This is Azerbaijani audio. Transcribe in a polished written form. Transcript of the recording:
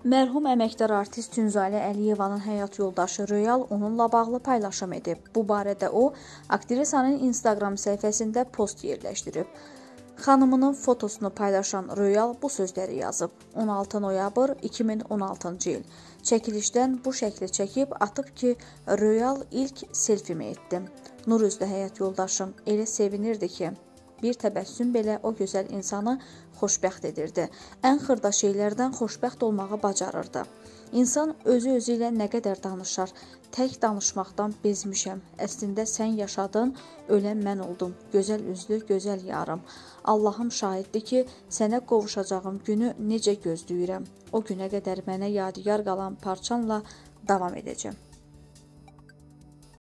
Mərhum əməkdar artist Tünzalə Əliyevanın həyat yoldaşı Royal onunla bağlı paylaşım edib. Bu barədə o, aktrisanın Instagram səhifəsində post yerləşdirib. Xanımının fotosunu paylaşan Royal bu sözləri yazıb. 16 noyabr 2016-cı il. Çəkilişdən bu şəkli çəkib atıb ki, Royal ilk selfimi etdim. Nur üzlü həyat yoldaşım elə sevinirdi ki, bir təbəssüm belə o gözəl insanı xoşbəxt edirdi. Ən xırda şeylərdən xoşbəxt olmağı bacarırdı. İnsan özü ilə nə qədər danışar. Tək danışmaqdan bezmişəm. Əslində sən yaşadın, ölən mən oldum. Gözəl üzlü, gözəl yarım. Allahım şahiddir ki, sənə qovuşacağım günü necə gözləyirəm. O günə qədər mənə yadigar qalan parçanla davam edəcəm.